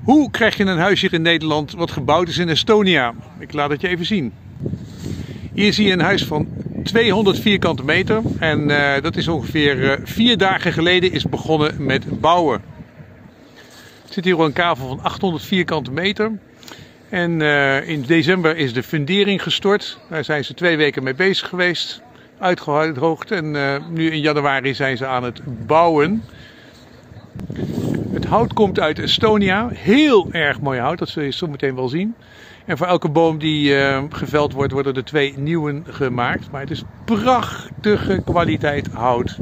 Hoe krijg je een huis hier in Nederland wat gebouwd is in Estonia? Ik laat het je even zien. Hier zie je een huis van 200 vierkante meter. En dat is ongeveer 4 dagen geleden is begonnen met bouwen. Er zit hier al een kavel van 800 vierkante meter. En in december is de fundering gestort. Daar zijn ze 2 weken mee bezig geweest. Uitgedroogd. En nu in januari zijn ze aan het bouwen. Het hout komt uit Estonia. Heel erg mooi hout, dat zul je zo meteen wel zien. En voor elke boom die geveld wordt, worden er 2 nieuwe gemaakt. Maar het is prachtige kwaliteit hout.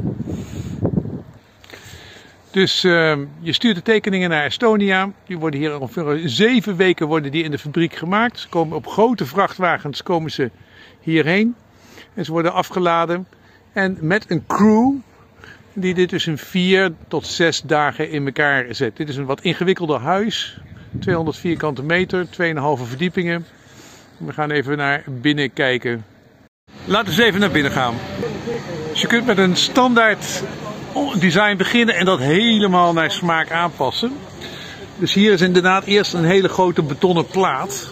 Dus je stuurt de tekeningen naar Estonia. Die worden hier ongeveer 7 weken worden die in de fabriek gemaakt. Ze komen op grote vrachtwagens komen ze hierheen. En ze worden afgeladen. En met een crew die dit dus in 4 tot 6 dagen in elkaar zet. Dit is een wat ingewikkelder huis. 200 vierkante meter, 2,5 verdiepingen. We gaan even naar binnen kijken. Laten we eens even naar binnen gaan. Dus je kunt met een standaard design beginnen en dat helemaal naar smaak aanpassen. Dus hier is inderdaad eerst een hele grote betonnen plaat.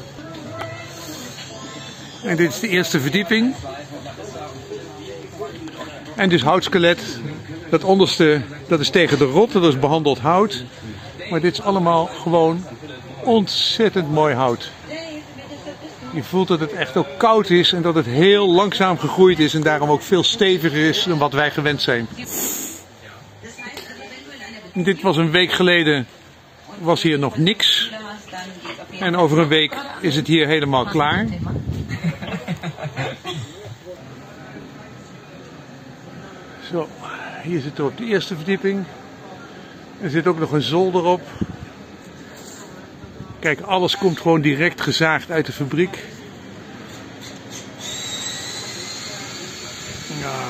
En dit is de eerste verdieping. En dus houtskelet. Dat onderste, dat is tegen de rot, dat is behandeld hout. Maar dit is allemaal gewoon ontzettend mooi hout. Je voelt dat het echt ook koud is en dat het heel langzaam gegroeid is en daarom ook veel steviger is dan wat wij gewend zijn. Dit was een week geleden, was hier nog niks. En over een week is het hier helemaal klaar. Zo, hier zitten we op de eerste verdieping. Er zit ook nog een zolder op. Kijk, alles komt gewoon direct gezaagd uit de fabriek. Ja.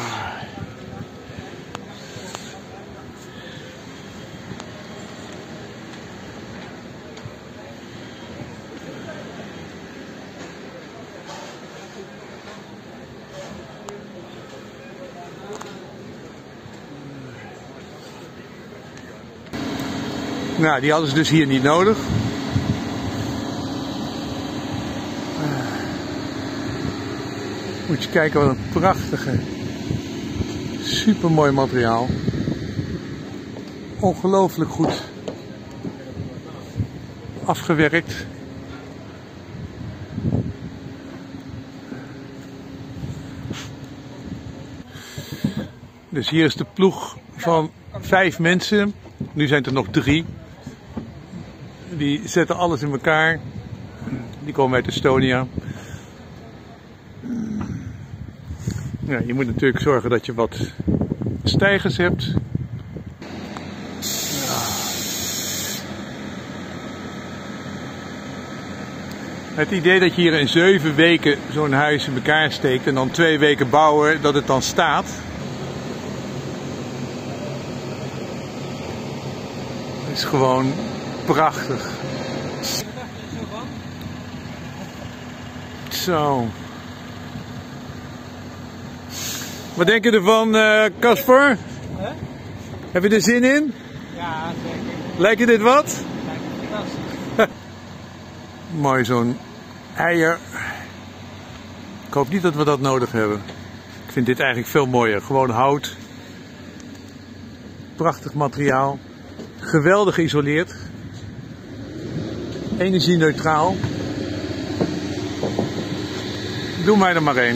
Nou, die hadden ze dus hier niet nodig. Moet je kijken wat een prachtige, supermooi materiaal. Ongelooflijk goed afgewerkt. Dus hier is de ploeg van 5 mensen. Nu zijn het er nog 3. Die zetten alles in elkaar. Die komen uit Estonia. Ja, je moet natuurlijk zorgen dat je wat stijgers hebt. Ja. Het idee dat je hier in 7 weken zo'n huis in elkaar steekt en dan 2 weken bouwen dat het dan staat. Is gewoon prachtig. Zo. Wat denk je ervan, Casper? Huh? Heb je er zin in? Ja, zeker. Lijkt je dit wat? Lijkt me fantastisch. Mooi zo'n eier. Ik hoop niet dat we dat nodig hebben. Ik vind dit eigenlijk veel mooier. Gewoon hout. Prachtig materiaal. Geweldig geïsoleerd. Energie-neutraal. Doe mij er maar één.